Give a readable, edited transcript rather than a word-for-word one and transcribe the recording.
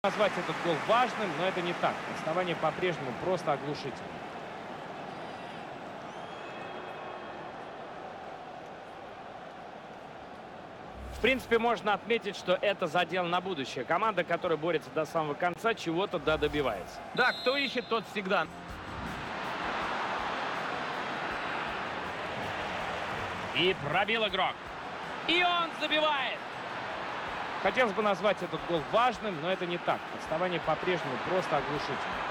Назвать этот гол важным, но это не так. Основание по-прежнему просто оглушительно. В принципе, можно отметить, что это задел на будущее. Команда, которая борется до самого конца, чего-то добивается. Да, кто ищет, тот всегда. И пробил игрок. И он забивает. Хотелось бы назвать этот гол важным, но это не так. Отставание по-прежнему просто оглушительно.